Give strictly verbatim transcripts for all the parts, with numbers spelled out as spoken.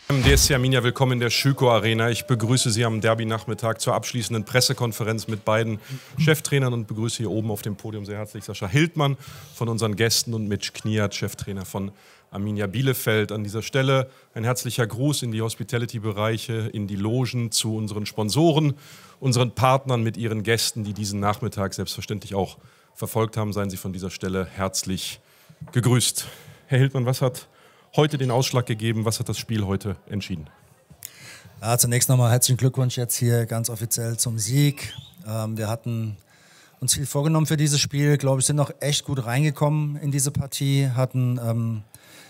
D S C Arminia, willkommen in der Schüco Arena. Ich begrüße Sie am Derby-Nachmittag zur abschließenden Pressekonferenz mit beiden Cheftrainern und begrüße hier oben auf dem Podium sehr herzlich Sascha Hildmann von unseren Gästen und Mitch Kniat, Cheftrainer von Arminia Bielefeld. An dieser Stelle ein herzlicher Gruß in die Hospitality-Bereiche, in die Logen, zu unseren Sponsoren, unseren Partnern mit ihren Gästen, die diesen Nachmittag selbstverständlich auch verfolgt haben. Seien Sie von dieser Stelle herzlich gegrüßt. Herr Hildmann, was hat heute den Ausschlag gegeben? Was hat das Spiel heute entschieden? Ja, zunächst nochmal herzlichen Glückwunsch jetzt hier ganz offiziell zum Sieg. Ähm, wir hatten uns viel vorgenommen für dieses Spiel. Glaube ich, sind auch echt gut reingekommen in diese Partie. Hatten ähm,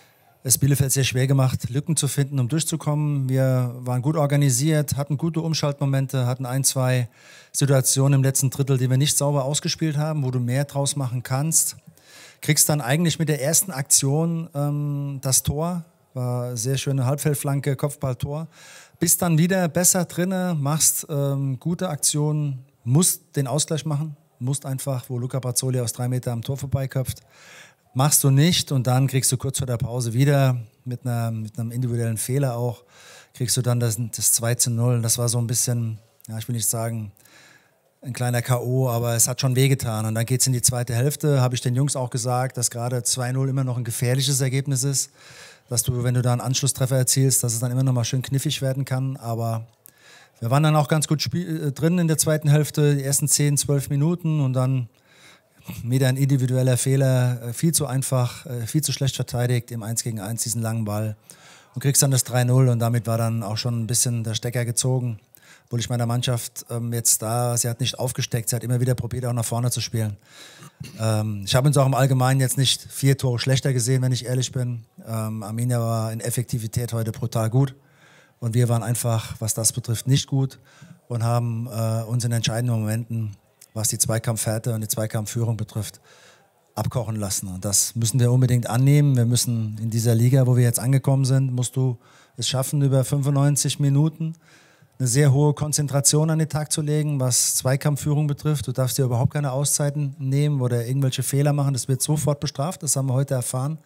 es Bielefeld sehr schwer gemacht, Lücken zu finden, um durchzukommen. Wir waren gut organisiert, hatten gute Umschaltmomente, hatten ein, zwei Situationen im letzten Drittel, die wir nicht sauber ausgespielt haben, wo du mehr draus machen kannst. Kriegst dann eigentlich mit der ersten Aktion ähm, das Tor, war sehr schöne Halbfeldflanke, Kopfballtor. Bist dann wieder besser drinne, machst ähm, gute Aktionen, musst den Ausgleich machen, musst einfach, wo Luca Brazzoli aus drei Meter am Tor vorbeiköpft, machst du nicht und dann kriegst du kurz vor der Pause wieder mit, einer, mit einem individuellen Fehler auch, kriegst du dann das, das zwei zu null. Das war so ein bisschen, ja, ich will nicht sagen, ein kleiner K O, aber es hat schon wehgetan. Und dann geht es in die zweite Hälfte, habe ich den Jungs auch gesagt, dass gerade zwei null immer noch ein gefährliches Ergebnis ist. Dass du, wenn du da einen Anschlusstreffer erzielst, dass es dann immer noch mal schön knifflig werden kann. Aber wir waren dann auch ganz gut spiel- drin in der zweiten Hälfte, die ersten zehn, zwölf Minuten. Und dann wieder ein individueller Fehler, viel zu einfach, viel zu schlecht verteidigt im eins gegen eins, diesen langen Ball. Und kriegst dann das drei null und damit war dann auch schon ein bisschen der Stecker gezogen. Obwohl ich meiner Mannschaft ähm, jetzt da, sie hat nicht aufgesteckt, sie hat immer wieder probiert, auch nach vorne zu spielen. Ähm, ich habe uns auch im Allgemeinen jetzt nicht vier Tore schlechter gesehen, wenn ich ehrlich bin. Ähm, Arminia war in Effektivität heute brutal gut und wir waren einfach, was das betrifft, nicht gut und haben äh, uns in entscheidenden Momenten, was die Zweikampfhärte und die Zweikampfführung betrifft, abkochen lassen. Und das müssen wir unbedingt annehmen. Wir müssen in dieser Liga, wo wir jetzt angekommen sind, musst du es schaffen, über fünfundneunzig Minuten eine sehr hohe Konzentration an den Tag zu legen, was Zweikampfführung betrifft. Du darfst dir überhaupt keine Auszeiten nehmen oder irgendwelche Fehler machen. Das wird sofort bestraft, das haben wir heute erfahren.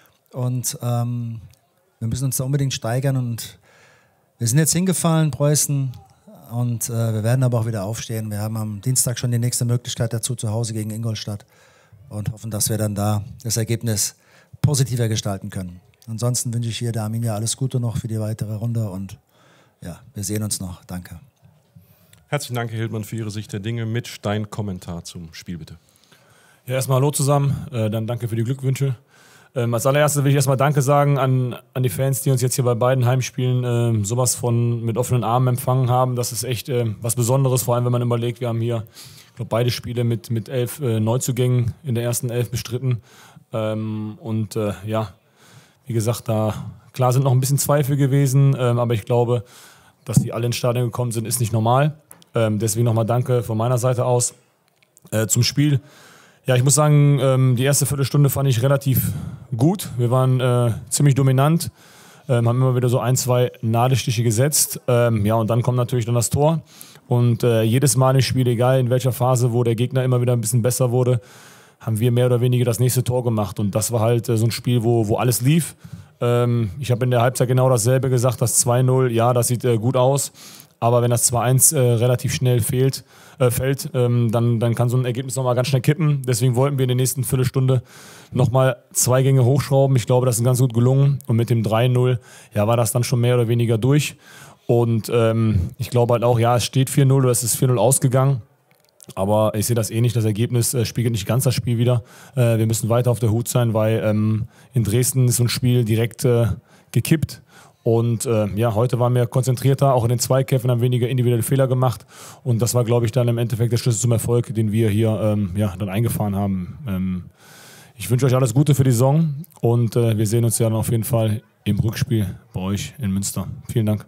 Und ähm, wir müssen uns da unbedingt steigern. Und wir sind jetzt hingefallen, Preußen, und äh, wir werden aber auch wieder aufstehen. Wir haben am Dienstag schon die nächste Möglichkeit dazu zu Hause gegen Ingolstadt und hoffen, dass wir dann da das Ergebnis positiver gestalten können. Ansonsten wünsche ich hier der Arminia alles Gute noch für die weitere Runde und ja, wir sehen uns noch. Danke. Herzlichen Dank, Herr Hildmann, für Ihre Sicht der Dinge. Mitch, dein Kommentar zum Spiel, bitte. Ja, erstmal hallo zusammen. Äh, dann danke für die Glückwünsche. Ähm, als allererstes will ich erstmal Danke sagen an, an die Fans, die uns jetzt hier bei beiden Heimspielen äh, sowas von mit offenen Armen empfangen haben. Das ist echt äh, was Besonderes, vor allem wenn man überlegt, wir haben hier, ich glaube, beide Spiele mit, mit elf äh, Neuzugängen in der ersten Elf bestritten. Ähm, und äh, ja, wie gesagt, da klar sind noch ein bisschen Zweifel gewesen, ähm, aber ich glaube, dass die alle ins Stadion gekommen sind, ist nicht normal. Ähm, deswegen nochmal Danke von meiner Seite aus. Äh, zum Spiel. Ja, ich muss sagen, ähm, die erste Viertelstunde fand ich relativ gut. Wir waren äh, ziemlich dominant, ähm, haben immer wieder so ein, zwei Nadelstiche gesetzt. Ähm, ja, und dann kommt natürlich dann das Tor. Und äh, jedes Mal im Spiel, egal in welcher Phase, wo der Gegner immer wieder ein bisschen besser wurde, haben wir mehr oder weniger das nächste Tor gemacht. Und das war halt äh, so ein Spiel, wo, wo alles lief. Ähm, ich habe in der Halbzeit genau dasselbe gesagt, das zwei null, ja, das sieht äh, gut aus. Aber wenn das zwei eins äh, relativ schnell fehlt, äh, fällt, ähm, dann, dann kann so ein Ergebnis nochmal ganz schnell kippen. Deswegen wollten wir in der nächsten Viertelstunde nochmal zwei Gänge hochschrauben. Ich glaube, das ist ganz gut gelungen. Und mit dem drei null, ja, war das dann schon mehr oder weniger durch. Und ähm, ich glaube halt auch, ja, es steht vier null oder es ist vier null ausgegangen. Aber ich sehe das eh nicht. Das Ergebnis äh, spiegelt nicht ganz das Spiel wider. Äh, wir müssen weiter auf der Hut sein, weil ähm, in Dresden ist so ein Spiel direkt äh, gekippt. Und äh, ja, heute waren wir konzentrierter, auch in den Zweikämpfen haben weniger individuelle Fehler gemacht. Und das war, glaube ich, dann im Endeffekt der Schlüssel zum Erfolg, den wir hier ähm, ja, dann eingefahren haben. Ähm, ich wünsche euch alles Gute für die Saison und äh, wir sehen uns ja dann auf jeden Fall im Rückspiel bei euch in Münster. Vielen Dank.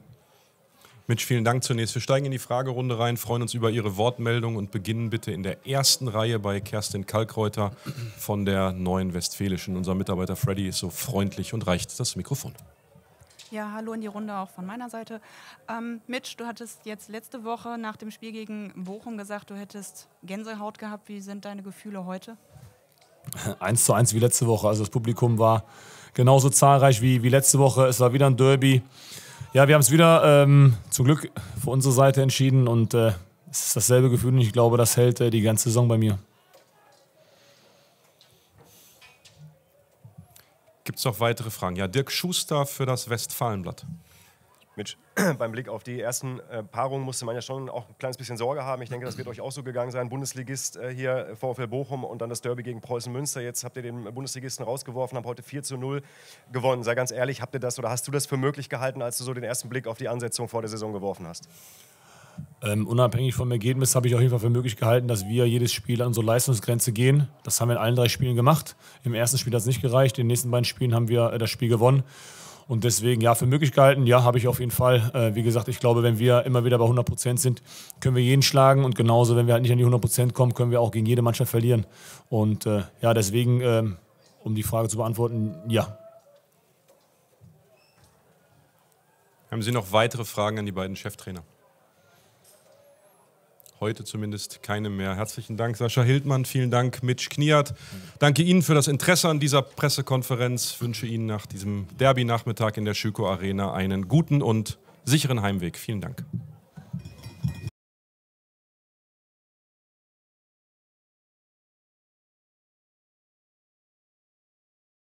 Mitch, vielen Dank zunächst. Wir steigen in die Fragerunde rein, freuen uns über Ihre Wortmeldung und beginnen bitte in der ersten Reihe bei Kerstin Kalkreuter von der Neuen Westfälischen. Unser Mitarbeiter Freddy ist so freundlich und reicht das Mikrofon. Ja, hallo in die Runde auch von meiner Seite. Ähm, Mitch, du hattest jetzt letzte Woche nach dem Spiel gegen Bochum gesagt, du hättest Gänsehaut gehabt. Wie sind deine Gefühle heute? Eins zu eins wie letzte Woche. Also das Publikum war genauso zahlreich wie, wie letzte Woche. Es war wieder ein Derby. Ja, wir haben es wieder ähm, zum Glück für unsere Seite entschieden und äh, es ist dasselbe Gefühl und ich glaube, das hält äh, die ganze Saison bei mir. Gibt es noch weitere Fragen? Ja, Dirk Schuster für das Westfalenblatt. Mitch, beim Blick auf die ersten äh, Paarungen musste man ja schon auch ein kleines bisschen Sorge haben. Ich denke, das wird euch auch so gegangen sein. Bundesligist äh, hier, VfL Bochum und dann das Derby gegen Preußen Münster. Jetzt habt ihr den Bundesligisten rausgeworfen, habt heute vier zu null gewonnen. Sei ganz ehrlich, habt ihr das oder hast du das für möglich gehalten, als du so den ersten Blick auf die Ansetzung vor der Saison geworfen hast? Ähm, unabhängig vom Ergebnis habe ich auf jeden Fall für möglich gehalten, dass wir jedes Spiel an unsere Leistungsgrenze gehen. Das haben wir in allen drei Spielen gemacht. Im ersten Spiel hat es nicht gereicht, in den nächsten beiden Spielen haben wir äh, das Spiel gewonnen. Und deswegen, ja, für möglich gehalten, ja, habe ich auf jeden Fall. Äh, wie gesagt, ich glaube, wenn wir immer wieder bei hundert Prozent sind, können wir jeden schlagen. Und genauso, wenn wir halt nicht an die hundert Prozent kommen, können wir auch gegen jede Mannschaft verlieren. Und äh, ja, deswegen, ähm, um die Frage zu beantworten, ja. Haben Sie noch weitere Fragen an die beiden Cheftrainer? Heute zumindest keine mehr. Herzlichen Dank, Sascha Hildmann. Vielen Dank, Mitch Kniat. Danke Ihnen für das Interesse an dieser Pressekonferenz. Ich wünsche Ihnen nach diesem Derby-Nachmittag in der Schüko Arena einen guten und sicheren Heimweg. Vielen Dank.